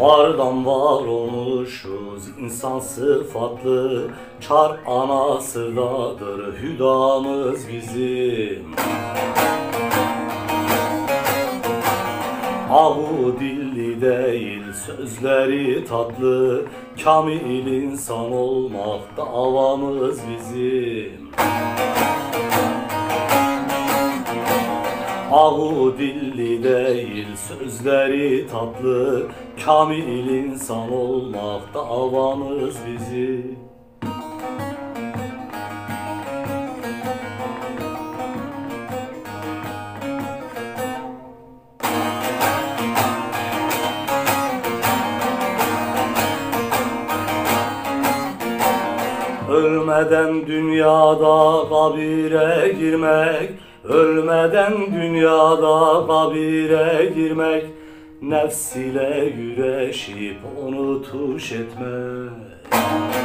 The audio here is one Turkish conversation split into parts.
Vardan var olmuşuz insan sıfatlı, çar ana sırdadır hüdamız bizim. Ahu dilli değil sözleri tatlı, kamil insan olmak davamız bizim. Ahu dilli değil sözleri tatlı, kamil insan olmak davamız bizim. Ölmeden dünyada kabire girmek, ölmeden dünyada kabire girmek, nefsiyle güreşip onu tuş etmek.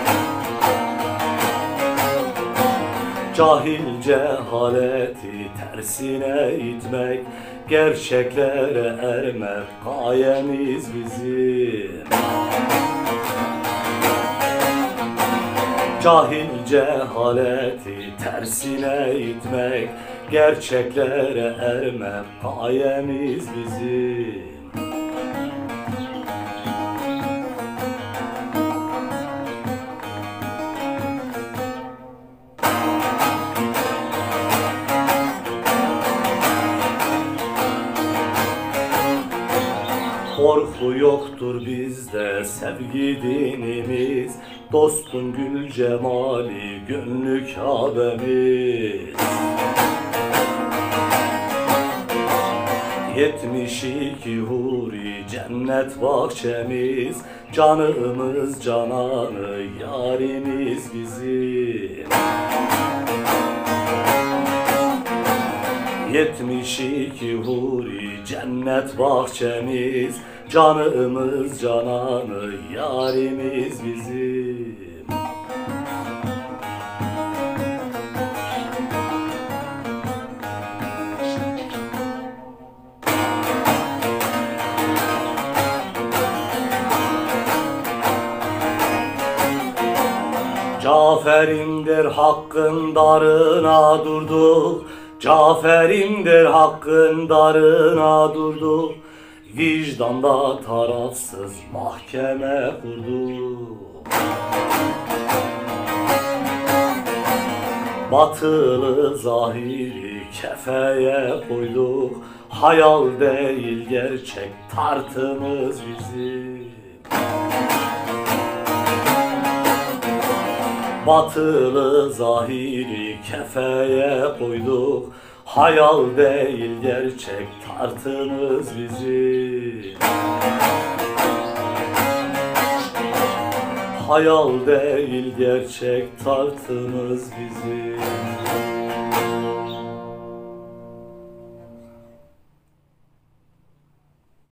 Cahil cehaleti tersine itmek, gerçeklere ermek gayemiz bizim. Cahil cehaleti tersine itmek, gerçeklere ermek gayemiz bizim. Korku yoktur bizde sevgi dinimiz, dostun gül cemali gönlü Kâbemiz. 72 huri cennet bahçemiz, canımız cananı yarimiz bizim. 72 huri cennet bahçemiz, canımız cananı yarimiz bizim. Cafer'indir hakkın darına durduk, Cafer'indir hakkın darına durduk, vicdanda tarafsız mahkeme kurduk. Batılı zahiri kefeye koyduk, hayal değil gerçek tartımız bizim. Batılı zahiri kefeye koyduk, hayal değil gerçek tartımız bizim. Hayal değil gerçek tartımız bizim.